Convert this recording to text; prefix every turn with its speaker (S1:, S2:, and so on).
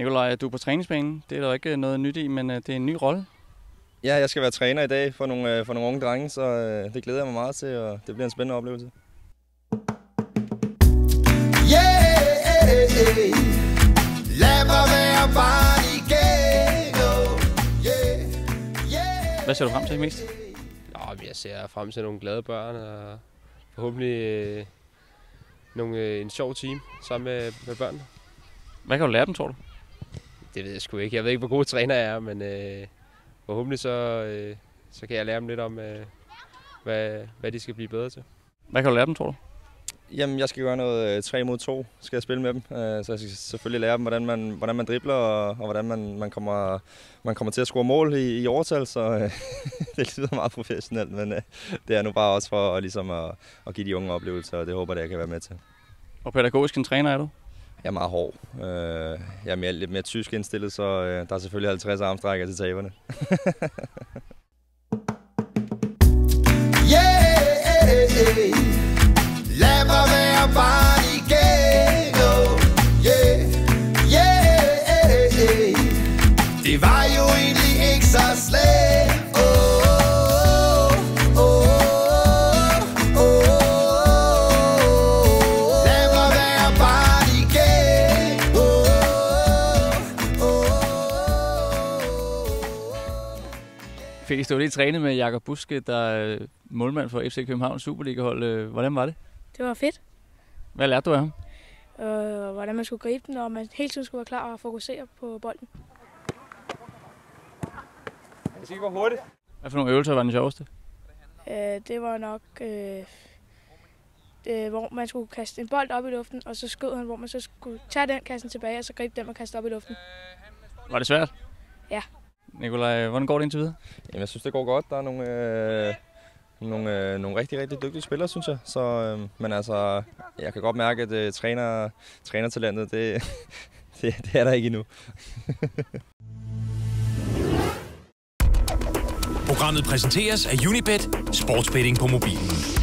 S1: Nikolaj, du er på træningsbanen. Det er der ikke noget nyt i, men det er en ny rolle.
S2: Ja, jeg skal være træner i dag for nogle unge drenge, så det glæder jeg mig meget til, og det bliver en spændende oplevelse.
S3: Yeah, lad mig være barn igen.
S1: Hvad ser du frem til mest?
S4: Jeg ser frem til nogle glade børn og forhåbentlig en sjov team sammen med børnene.
S1: Hvad kan du lære dem, tror du?
S4: Det ved jeg sgu ikke. Jeg ved ikke, hvor gode træner jeg er, men forhåbentlig så kan jeg lære dem lidt om, hvad de skal blive bedre til.
S1: Hvad kan du lære dem, tror du?
S2: Jamen, jeg skal gøre noget 3 mod 2, skal jeg spille med dem. Så jeg skal selvfølgelig lære dem, hvordan man dribler, og hvordan man kommer til at score mål i overtal. Så det lyder meget professionelt, men det er nu bare også for ligesom at give de unge oplevelser, og det håber jeg kan være med til.
S1: Og pædagogisk en træner er du?
S2: Jeg er meget hård. Jeg er lidt mere tysk indstillet, så der er selvfølgelig 50 armstrækker til taberne.
S3: Lad mig være barn igen. Det var jo egentlig ikke så slemt. Lad mig være barn igen.
S1: Felix, du var lige trænet med Jakob Buske, der er målmand for FC København Superliga-hold. Hvordan var det?
S5: Det var fedt.
S1: Hvad lærte du af ham?
S5: Hvordan man skulle gribe den, og man hele tiden skulle være klar og fokusere på bolden.
S4: Det skal gå hurtigt.
S1: Hvad for nogle øvelser var den sjoveste?
S5: Det var nok, hvor man skulle kaste en bold op i luften, og så skød han, hvor man så skulle tage den kassen tilbage, og så gribe den og kaste op i luften.
S1: Var det svært?
S5: Ja.
S1: Nikolaj, hvordan går det indtil videre?
S2: Jamen, jeg synes, det går godt. Der er nogle rigtig, rigtig dygtige spillere, synes jeg. Så, men altså, jeg kan godt mærke, at trænertalentet, det er der ikke endnu.
S6: Programmet præsenteres af Unibet, sportsbetting på mobilen.